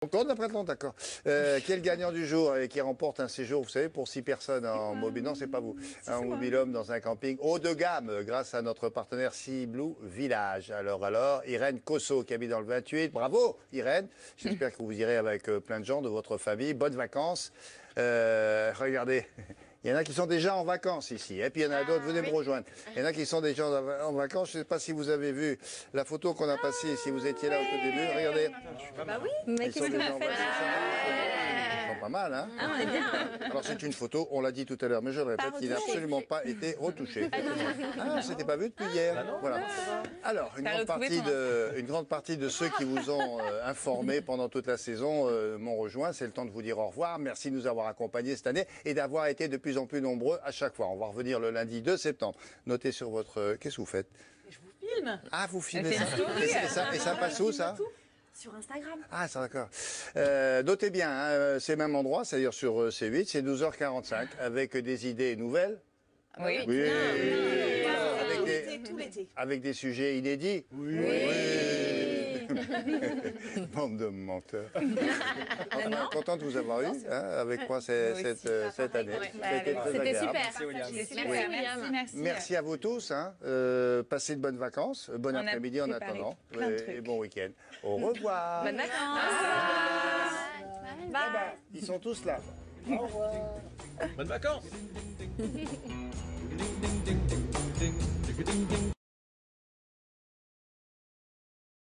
Encore d'après le temps, d'accord. Qui est le gagnant du jour et qui remporte un séjour, vous savez, pour 6 personnes en mobile. Non, c'est pas vous. Un mobil-home dans un camping haut de gamme grâce à notre partenaire Sea Blue Village. Alors, Irène Cosso qui habite dans le 28. Bravo, Irène. J'espère que vous irez avec plein de gens de votre famille. Bonnes vacances. Regardez. Il y en a qui sont déjà en vacances ici, et puis il y en a d'autres, venez me rejoindre. Il y en a qui sont déjà en vacances, je ne sais pas si vous avez vu la photo qu'on a passée, si vous étiez là au tout début, regardez. Bah oui, Mais Ils sont qu'est-ce que déjà vous en faites vacances. Ils sont pas mal, hein. Ah, on est bien. Alors c'est une photo, on l'a dit tout à l'heure, mais je le répète, qui n'a absolument pas été retouchée. Ah, c'était pas vu depuis hier. Voilà. Alors, une grande partie de ceux qui vous ont informé pendant toute la saison m'ont rejoint. C'est le temps de vous dire au revoir. Merci de nous avoir accompagnés cette année et d'avoir été de plus en plus nombreux à chaque fois. On va revenir le lundi 2 septembre. Notez sur votre... Qu'est-ce que vous faites? je vous filme. Ah, vous filmez Elle ça. fait une story. Et ça passe où, ça? Sur Instagram. Ah, ça d'accord. Notez bien, hein, c'est le même endroit, c'est-à-dire sur C8, c'est 12h45, avec des idées nouvelles. Oui. Oui. Tout l'été. Avec des sujets inédits. Oui. Bande de menteurs. Enfin, content de vous avoir eu, hein, avec moi cette année. C'était très C'était agréable. super. Merci, Merci. Merci à vous tous. Hein. Passez de bonnes vacances, bon après-midi en attendant, et bon week-end. Au revoir. Bonnes vacances. Bye bye. Ils sont tous là. Au revoir. Bonnes vacances.